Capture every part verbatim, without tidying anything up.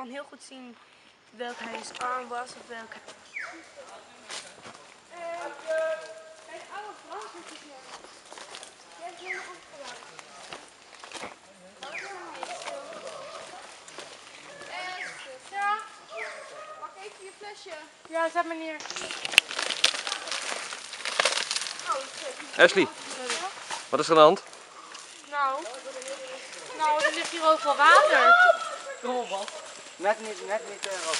kan heel goed zien welk hij is arm was of welk. Kijk, oude Frans is het hier. Jij hebt helemaal opgelaten. Sarah, mag ik even je flesje? Ja, zet maar neer. Ashley, wat is er aan de hand? Nou, nou, er ligt hier overal water. Kom wat? Net niet, net niet erop.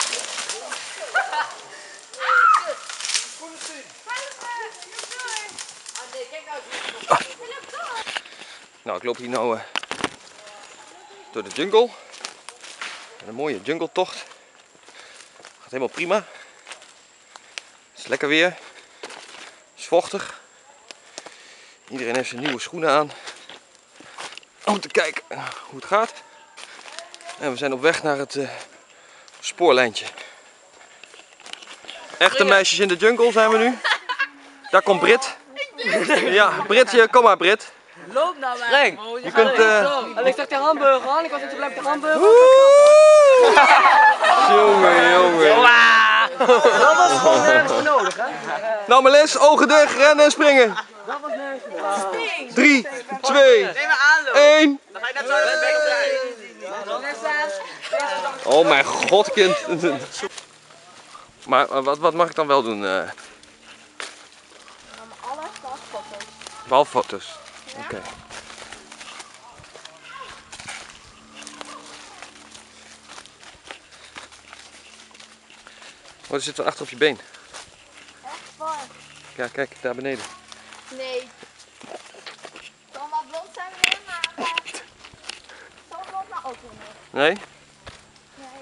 Nou, ik loop hier nou uh, door de jungle. Een mooie jungle tocht. Gaat helemaal prima. Het is lekker weer. Het is vochtig. Iedereen heeft zijn nieuwe schoenen aan. Om te kijken hoe het gaat. En we zijn op weg naar het uh, spoorlijntje. Echte meisjes in de jungle zijn we nu. Daar komt Brit. Ja, Britje, kom maar Brit. Loop nou maar. Reng, je kunt... Uh... En ik zag de hamburger aan, ik was niet blij met de hamburger. Jongen, jongen. Dat was gewoon nergens voor nodig, hè? Nou Melis, ogen dicht, rennen en springen. Dat was nergens voor nodig. drie, twee, één. Dan ga je net zo bij. Oh mijn god, kind. Maar wat, wat mag ik dan wel doen? Uh... Alles behalve foto's. Behalve foto's. Oké. Okay. Wat zit er achter op je been? Echt waar? Ja, kijk, daar beneden. Nee. Het zal wel blond zijn weer, maar... Uh, zal blond nou ook weer niet? Nee? Nee.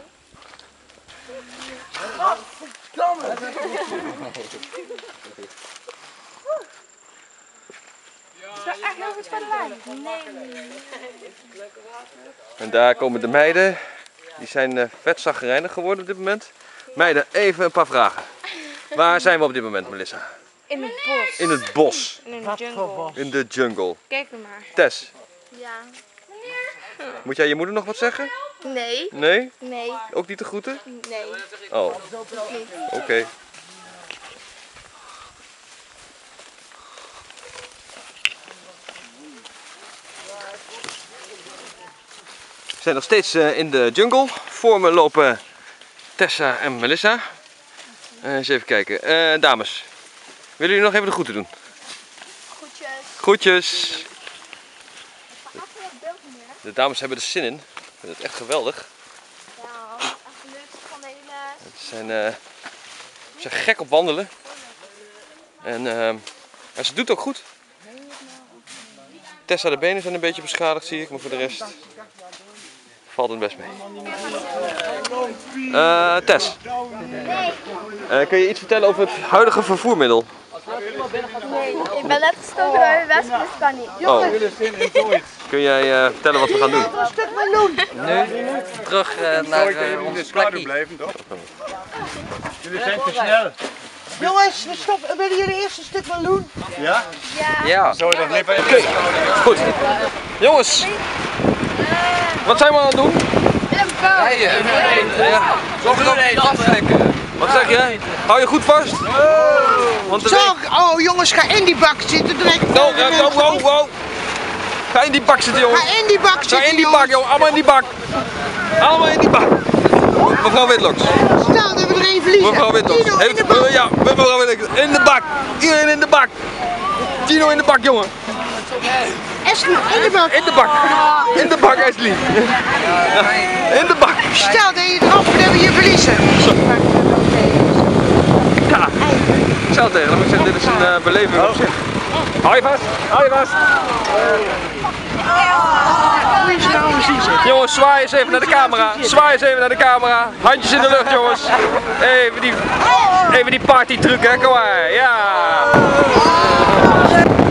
Is dat echt nog iets van de lijn? Nee. En daar komen de meiden. Die zijn uh, vet zagrijnig geworden op dit moment. Meiden, even een paar vragen. Waar zijn we op dit moment, Melissa? In het bos. In het bos. In de jungle. In de jungle. Kijk er maar. Tess, Ja. moet jij je moeder nog wat zeggen? Nee. Nee? Nee. Ook niet te groeten? Nee. Oh, oké. Okay. We zijn nog steeds uh, in de jungle. Voor me lopen Tessa en Melissa. Uh, eens even kijken. Uh, dames, willen jullie nog even de groeten doen? Groetjes. Groetjes. De dames hebben er zin in. Ik vind het echt geweldig. Ja, echt leuk van de hele... Ze zijn, uh, ze zijn gek op wandelen. En, uh, en ze doet het ook goed. Tessa, de benen zijn een beetje beschadigd zie ik, maar voor de rest valt het best mee. Uh, Tess, uh, kun je iets vertellen over het huidige vervoermiddel? Nee, ik ben net gestoken door een wesp, dus het kan niet. Oh. Kun jij uh, vertellen wat we gaan doen? Een stuk meloen. Nu terug uh, naar uh, ons plekje. Jullie zijn te snel. Jongens, we stoppen. Willen jullie eerst een stuk meloen? Ja? Ja. Ja. Zou je dat niet bij Oké, goed. Jongens, wat zijn we aan het doen? Rijden. Ja. Nog een aftrekken. Wat zeg je? Hou je goed vast? Want de Zo, oh jongens, ga in die bak zitten. Direct. Wow, wow, wow, wow. Ga in die bak zitten, jongens. Ga in die bak zitten. Ga in die bak, jongen. Allemaal in die bak. Allemaal in die bak. Mevrouw Witloks. Stel dat we er één verliezen. Mevrouw Witloks. Tino, Heeft, in de bak. uh, ja, mevrouw Witloks. In de bak. Iedereen in de bak. Tino in de bak, jongen. Ashley, in de bak. In de bak. In de bak, Ashley. In de bak. Stel dat je erop dat we je verliezen. Ja. Ik zou tegen hem, ik zeg dit is een uh, beleving op zich. Hou je vast. Hou je vast. Jongens, zwaai eens even naar de camera. Zwaai eens even naar de camera. Handjes in de lucht, jongens. Even die, even die party truc, hè. Kom maar. Ja.